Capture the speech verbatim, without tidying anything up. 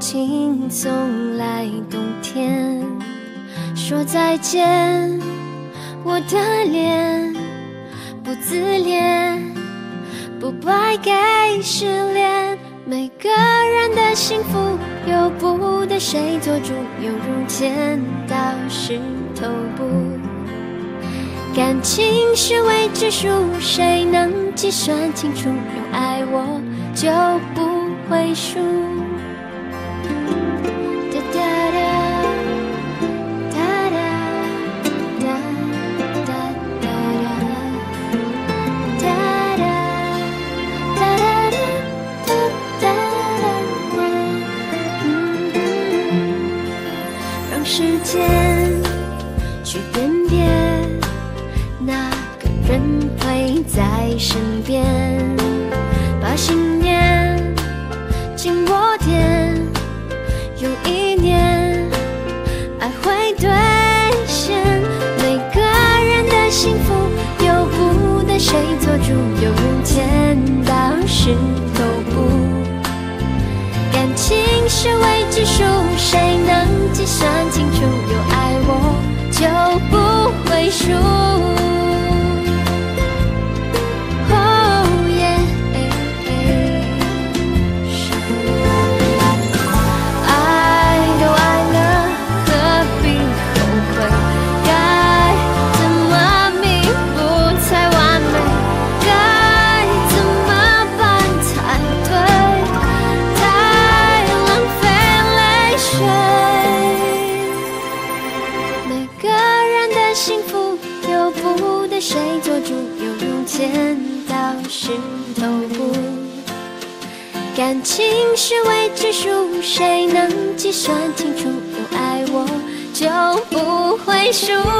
情送来冬天，说再见，我的脸不自恋，不败给失恋。每个人的幸福由不得谁做主，犹如剪刀石头布。感情是未知数，谁能计算清楚？有爱我就不会输。哒哒哒哒哒哒哒哒哒哒哒哒哒哒，让时间去辨别哪个人会在身边，把信念紧握点，有一年爱会兑现。每个人的幸福由不得谁做主，犹如剪刀石头布。感情是未知数，谁能计算清楚？有爱我就不会输。谁做主，犹如剪刀石头布。感情是未知数，谁能计算清楚？有爱我就不会输。